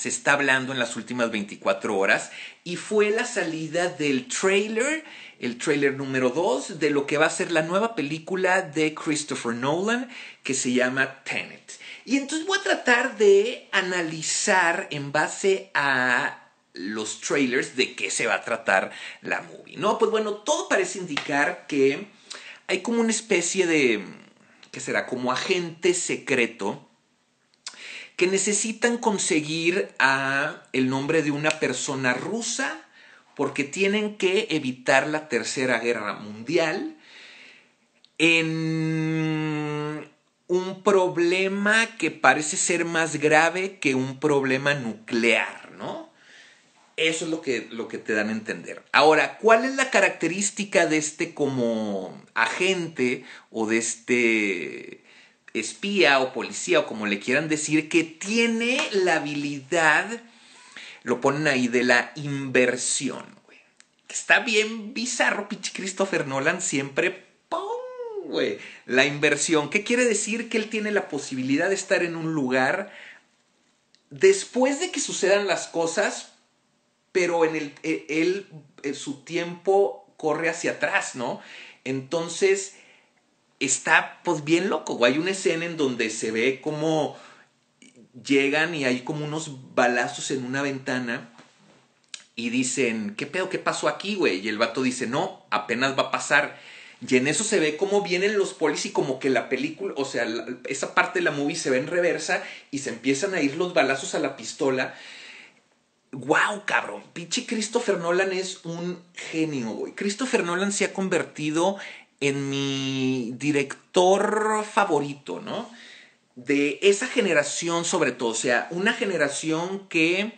se está hablando en las últimas 24 horas y fue la salida del trailer, el trailer número 2 de lo que va a ser la nueva película de Christopher Nolan que se llama Tenet. Y entonces voy a tratar de analizar en base a los trailers de qué se va a tratar la movie, ¿no? Pues bueno, todo parece indicar que hay como una especie de, ¿qué será? Como agente secreto que necesitan conseguir el nombre de una persona rusa porque tienen que evitar la Tercera Guerra Mundial en un problema que parece ser más grave que un problema nuclear, ¿no? Eso es lo que te dan a entender. Ahora, ¿cuál es la característica de este como agente o de este espía o policía o como le quieran decir, que tiene la habilidad, lo ponen ahí, de la inversión, güey? Está bien bizarro, pinche Christopher Nolan siempre, ¡pum!, güey, la inversión. ¿Qué quiere decir? Que él tiene la posibilidad de estar en un lugar después de que sucedan las cosas, pero su tiempo corre hacia atrás, ¿no? Entonces está pues bien loco, güey. Hay una escena en donde se ve como llegan y hay como unos balazos en una ventana y dicen, ¿qué pedo? ¿Qué pasó aquí, güey? Y el vato dice, no, apenas va a pasar. Y en eso se ve cómo vienen los polis y como que la película, o sea, esa parte de la movie se ve en reversa y se empiezan a ir los balazos a la pistola. ¡Wow, cabrón! Pinche Christopher Nolan es un genio, güey. Christopher Nolan se ha convertido en mi director favorito, ¿no? De esa generación sobre todo. O sea, una generación que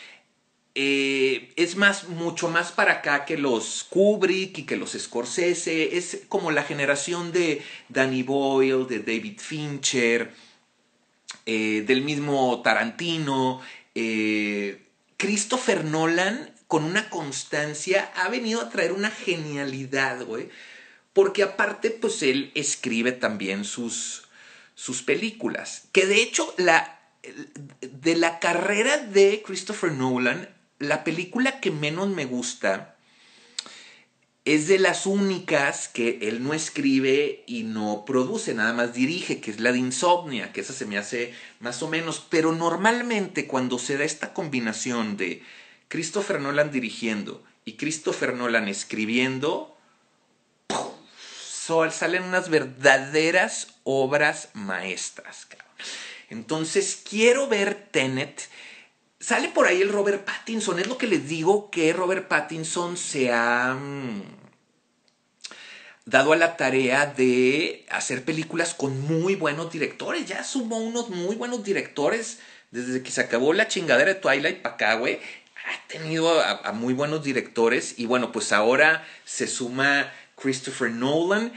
es mucho más para acá que los Kubrick y que los Scorsese. Es como la generación de Danny Boyle, de David Fincher, del mismo Tarantino. Christopher Nolan, con una constancia, ha venido a traer una genialidad, güey. Porque aparte, pues él escribe también sus películas. Que de hecho, de la carrera de Christopher Nolan, la película que menos me gusta es de las únicas que él no escribe y no produce, nada más dirige, que es la de Insomnia, que esa se me hace más o menos. Pero normalmente cuando se da esta combinación de Christopher Nolan dirigiendo y Christopher Nolan escribiendo, salen unas verdaderas obras maestras, cabrón. Entonces quiero ver Tenet. Sale por ahí el Robert Pattinson. Es lo que les digo, que Robert Pattinson se ha dado a la tarea de hacer películas con muy buenos directores. Ya sumó unos muy buenos directores. Desde que se acabó la chingadera de Twilight para acá, güey, ha tenido a muy buenos directores. Y bueno, pues ahora se suma Christopher Nolan.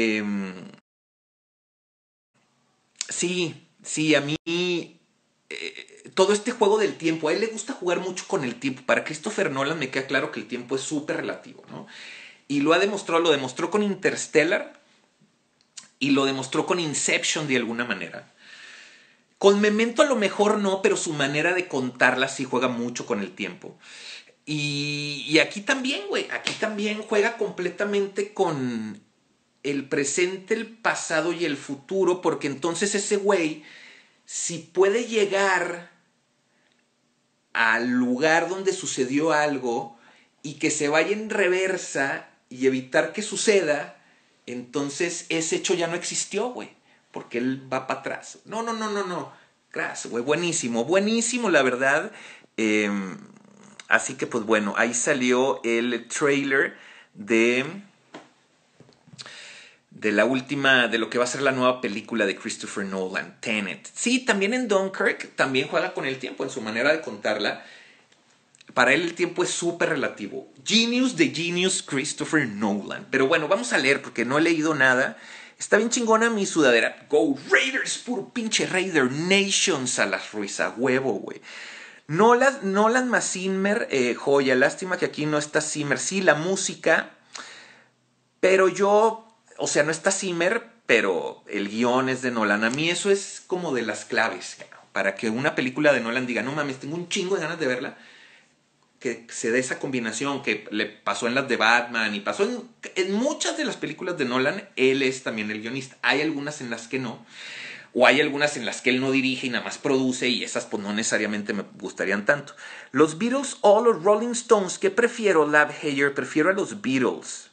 Sí, a mí todo este juego del tiempo, a él le gusta jugar mucho con el tiempo. Para Christopher Nolan me queda claro que el tiempo es súper relativo, ¿no? Y lo demostró con Interstellar y lo demostró con Inception de alguna manera. Con Memento a lo mejor no, pero su manera de contarla sí juega mucho con el tiempo. Y aquí también, güey, aquí también juega completamente con el presente, el pasado y el futuro, porque entonces ese güey, si puede llegar al lugar donde sucedió algo y que se vaya en reversa y evitar que suceda, entonces ese hecho ya no existió, güey, porque él va para atrás. No. Gracias, güey, buenísimo, la verdad. Así que, pues bueno, ahí salió el trailer de la última, de lo que va a ser la nueva película de Christopher Nolan, Tenet. Sí, también en Dunkirk, también juega con el tiempo en su manera de contarla. Para él el tiempo es súper relativo. Genius de Genius Christopher Nolan. Pero bueno, vamos a leer porque no he leído nada. Está bien chingona mi sudadera. Go Raiders, puro pinche Raider Nations a las Ruiz, a huevo, güey. Nolan más Zimmer, joya. Lástima que aquí no está Zimmer. Sí, la música. Pero o sea, no está Zimmer, pero el guión es de Nolan. A mí eso es como de las claves. para que una película de Nolan diga, no mames, tengo un chingo de ganas de verla, que se dé esa combinación que le pasó en las de Batman y pasó en muchas de las películas de Nolan. Él es también el guionista. Hay algunas en las que no, o hay algunas en las que él no dirige y nada más produce, y esas pues no necesariamente me gustarían tanto. Los Beatles o los Rolling Stones, ¿qué prefiero, Lab Hayer? Prefiero a los Beatles.